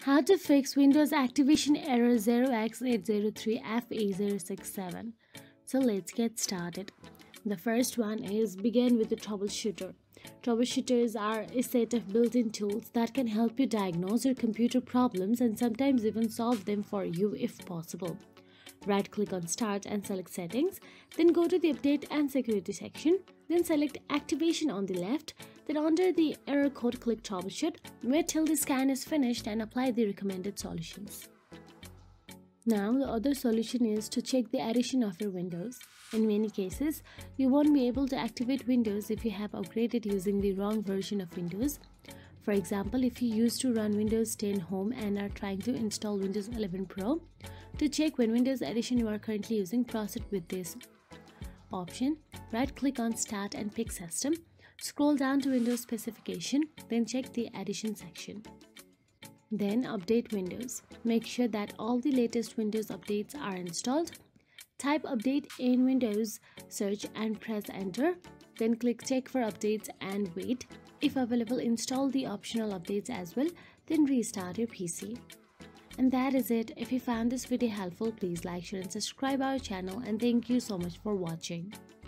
How to fix Windows activation error 0x803fa067. So let's get started. The first one is begin with the troubleshooter. Troubleshooters are a set of built-in tools that can help you diagnose your computer problems and sometimes even solve them for you if possible. Right-click on Start and select Settings, then go to the Update and Security section, then select Activation on the left, then under the error code click Troubleshoot, wait till the scan is finished and apply the recommended solutions. Now the other solution is to check the addition of your Windows. In many cases, you won't be able to activate Windows if you have upgraded using the wrong version of Windows. For example, if you used to run Windows 10 Home and are trying to install Windows 11 Pro, to check when Windows Edition you are currently using, proceed with this option. Right-click on Start and pick System. Scroll down to Windows Specification, then check the Edition section. Then update Windows. Make sure that all the latest Windows updates are installed. Type Update in Windows search and press Enter. Then click Check for updates and wait. If available, install the optional updates as well, then restart your PC. And that is it. If you found this video helpful, please like, share and subscribe our channel, and thank you so much for watching.